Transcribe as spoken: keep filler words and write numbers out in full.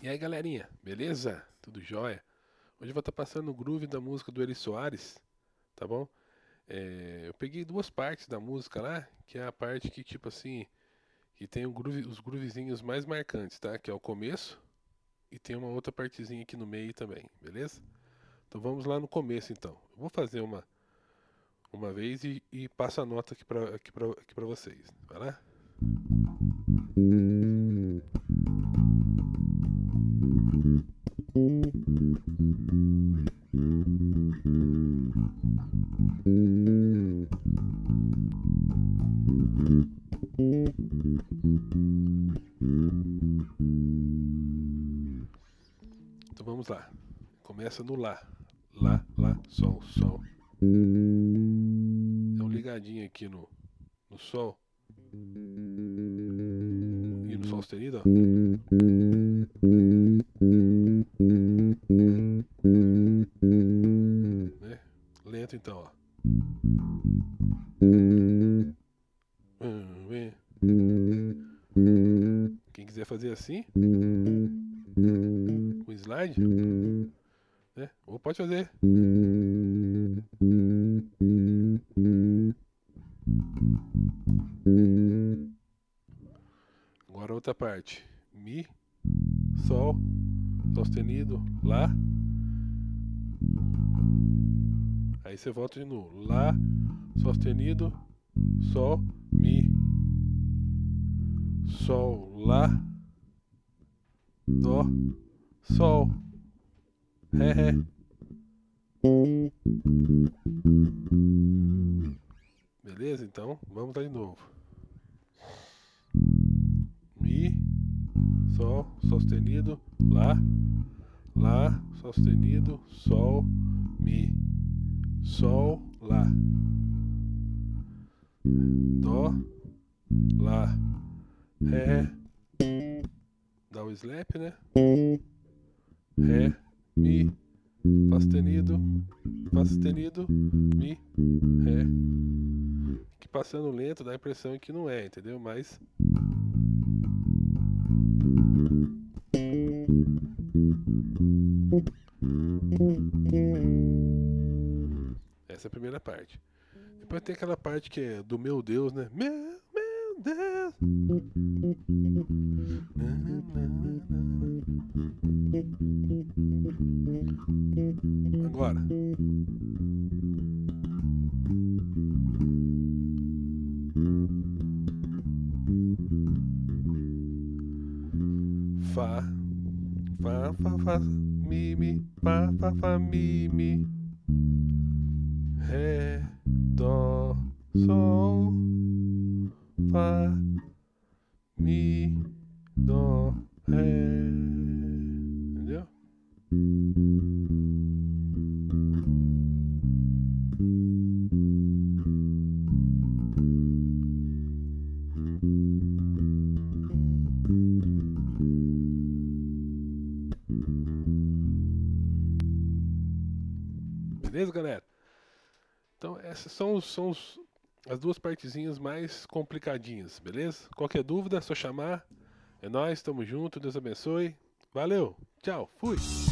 aí, galerinha, beleza? Tudo jóia? Hoje eu vou estar passando o groove da música do Eri Soares, tá bom? É, eu peguei duas partes da música lá, que é a parte que, tipo assim, que tem o groove, os groovezinhos mais marcantes, tá? Que é o começo e tem uma outra partezinha aqui no meio também, beleza? Então vamos lá no começo, então. Eu vou fazer uma, uma vez e, e passo a nota aqui pra, aqui, pra, aqui pra vocês. Vai lá? Então vamos lá. Começa no Lá. Lá, Lá, Sol, Sol. É um ligadinho aqui no, no Sol. E no Sol sustenido, ó. Né? Lento então, ó. Quem quiser fazer assim, com slide, né? Ou pode fazer. Agora outra parte. Mi, Sol, Sol sustenido, Lá. Aí você volta de novo. Lá, Sol sustenido, Sol, Mi. Sol, Lá, Dó, Sol, Ré, Ré. Beleza? Então, vamos lá de novo. Mi, Sol, Sol sustenido, Lá, Lá, Sol sustenido, Sol, Mi, Sol, Lá, Dó, Lá, Ré, dá o slap, né? Ré, Mi, Fá sustenido, Fá sustenido, Mi, Ré. Que passando lento dá a impressão que não é, entendeu? Mas essa é a primeira parte. Depois tem aquela parte que é do meu Deus, né? Meu, meu Deus. Agora. Fá, Fá, Fá, Fá, Mi, Mi, Fá, Fá, Fá, Mi, Mi, Ré, Dó, Sol, Fá, Mi, Dó, Ré. Entendeu? Beleza, galera? Então essas são, os, são os, as duas partezinhas mais complicadinhas, beleza? Qualquer dúvida é só chamar. É nóis, tamo junto, Deus abençoe. Valeu, tchau, fui!